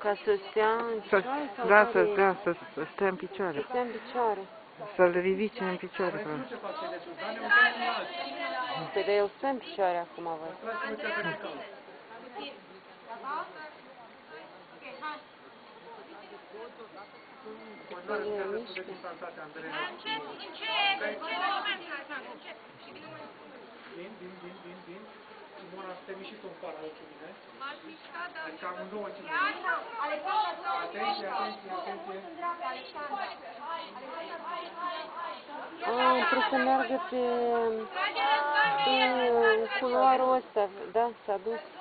Ca să stea în picioare? Sau Da, care să stea în picioare. să stea în picioare. Să-l ridice în picioare. Păi dar el stă în picioare acum, văd. Din. Simona, să te miști și tu în pară cu mine. M-aș mișca, dar... Adică amândouă ține. Atenție. Trebuie să meargă pe culoarul ăsta, da, s-a dus.